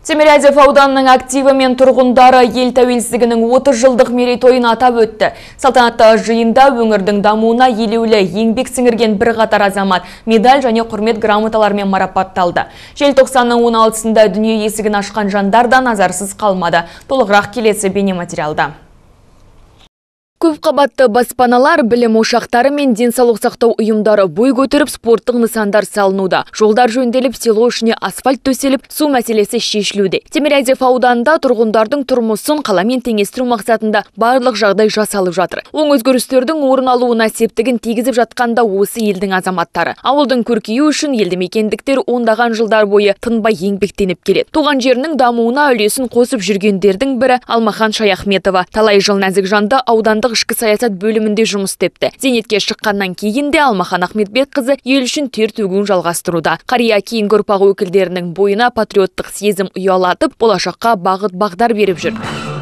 Тимирязев ауданының активі мен тұрғындары ел тәуелсіздігінің 30 жылдық мерейтойын атап өтті. Салтанатты жиында өңірдің дамуына елеулі еңбек сіңірген бірқатар азамат медаль және құрмет грамоталарымен марапатталды. Желтоқсанның 16-сында дүние есігін ашқан жандар да назарсыз қалмады. Толығырақ келесі бейнематериалда. Көп қабатты баспаналар, білім ошақтары мен денсаулық сақтау ұйымдары бой көтеріп, спорттық нысандар салынуда. Жолдар жөнделіп, село ішіне асфальт төселіп, су мәселесі шешілуде. Тимирязев ауданында тұрғындардың тұрмысын қаламен теңестіру мақсатында барлық жағдай жасалып жатыр. Оң өзгерістердің орын алуына септігін тигізіп жатқанда осы елдің азаматтары. Ауылдың көркеюі үшін елді мекендіктер ондаған жылдар бойы тынбай еңбектеніп келеді. Туған жерінің дамуына үлесін қосып жүргендердің бірі Алмахан Шаяхметова. Талай жыл нәзік жанды аудандық ішкі саясат бөлімінде жұмыс істепті. Зейнетке шыққаннан кейін де Алмахан Ахметбек қызы ел үшін тер төгуін жалғастыруда. Қария кейінгі ұрпақ өкілдерінің бойына патриоттық сезім ұялатып, болашаққа бағыт бағдар беріп жүр.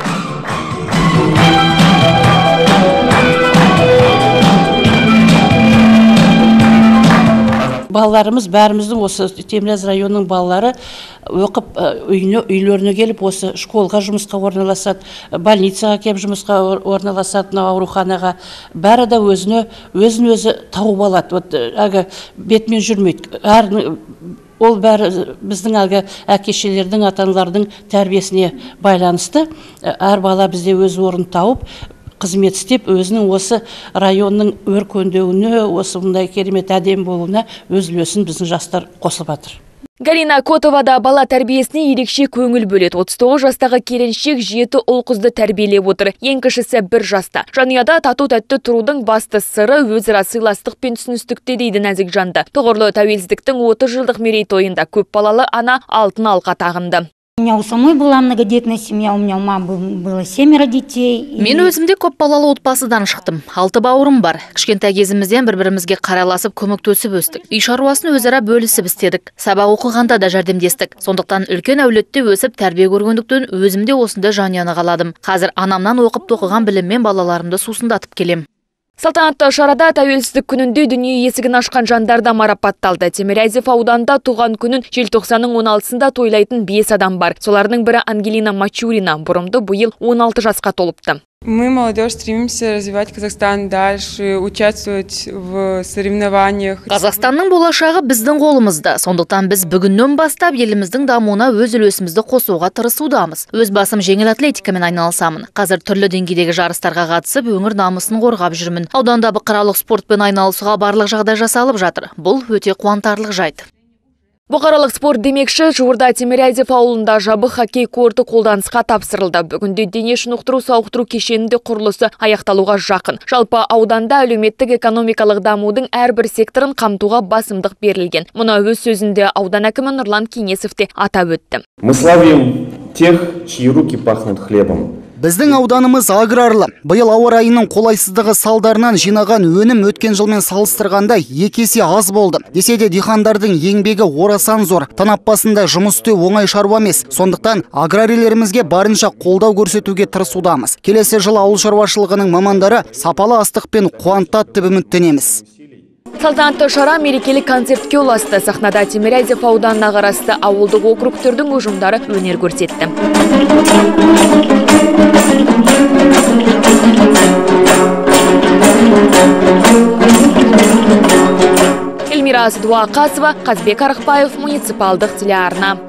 Балаларымыз, бәріміздің осы Тимирязев районының балалары оқып үйлеріне келіп, осы школға жұмысқа орналасады, больницаға келіп жұмысқа орналасады, ауруханаға. Бәрі де өзін-өзі тауып алады. Вот бетмен жүрмейді. Ол бәрі біздің әкешелердің, аталардың тәрбиесіне байланысты. Әр бала бізде өз орын тауып, қызмет істеп, өзінің осы районның өркендеуіне, осы мұндай керемет әдем болуына өз үлесін біздің жастар қосылып жатыр. Галина Котова да бала тәрбиесіне ерекше көңіл бөледі. 39 жастағы келіншек 7 ұл қызды тәрбиелеп отыр. Ең кішісі 1 жаста. Жанұяда тату-тәтті тұрудың басты сыры өзара сыйластық пен түсіністікте дейді нәзік жанды. Тұғырлы тәуелсіздіктің 30 жылдық мерейтойында көп балалы ана алтын алқа тағынды. У меня у самой была многодетная семья, у меня у мамы было 7 детей. Мен өзімде көп балалы отбасыдан шықтым. 6 бауырым бар. Кішкентай кезімізден бір-бірімізге қарайласып, көмектесіп өстік. Үй шаруасын өзара бөлісіп істедік. Сабақ оқығанда да жәрдемдестік. Сондықтан үлкен әулетте өсіп тәрбие көргендіктен өзімде осында жанұяны қаладым. Қазір анамнан оқып тоқыған біліммен балаларымды сусындатып келем. Салтанатты шарада тәуелсіздік күнінде дүние есігін ашқан жандар да марапатталды. Тимирязев ауданында туған күнін желтоқсанның 16-сында тойлайтын 5 адам бар. Солардың бірі Ангелина Мачурина. Бұрымды бұйыл 16 жасқа толыпты. Мы, молодежь, стремимся развивать Казахстан дальше, участвовать в соревнованиях. Қазақстанның болашағы біздің қолымызда. Сондықтан біз бүгіннен бастап еліміздің дамуына өз үлесімізді қосуға тырысудамыз. Өз басым жеңіл атлетикамен айналысамын. Қазір түрлі деңгейдегі жарыстарға қатысып, өңір намысын қорғап жүрмін. Ауданда бұқаралық спортпен айналысуға барлық жағдай жасалып жатыр. Бұл өте қуантарлық жайт. Бұқаралық спорт демекші, жуырда Тимирязев ауылында жабық хоккей корты қолданысқа тапсырылды. Бүгінде дене шынықтыру сауықтыру кешенінде құрылысы аяқталуға жақын. Жалпы ауданда әлеуметтік экономикалық дамудың әрбір секторын қамтуға басымдық берілген. Мұны өз сөзінде аудан әкімі Нұрлан Кеңесов те атап өтті. Мы славим тех, чьи руки пахнут хлебом. Біздің ауданымыз аграрлы. Биыл ауа райының қолайсыздығы салдарынан жинаған өнім өткен жылмен салыстырғанда 2 есе аз болды. Десе де дихандардың еңбегі орасан зор. Танап басында жұмыс істеу оңай шаруа емес. Сондықтан аграрийлерімізге барынша қолдау көрсетуге тырысудамыз. Келесі жыл ауыл шаруашылығының мамандары сапалы астықпен қуантады деп үміттенеміз. Салтанатты шара мерекелік концертке ұласты. Сахнада Тимирязев ауданына қарасты ауылдық округтердің ұжымдары өнер көрсетті. Эльмира Дуақасова, Қазбек Арықбаев, муниципалдық телеарна.